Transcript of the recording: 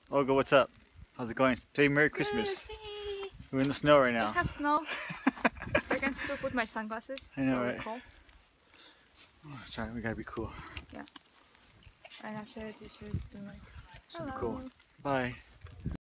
Olga, what's up? How's it going? Say Merry Christmas. We're in the snow right now. I have snow. I can still put my sunglasses. I know, so right? cool. Oh, sorry, we gotta be cool. Yeah. And after that you should be like, So hello. cool. Bye.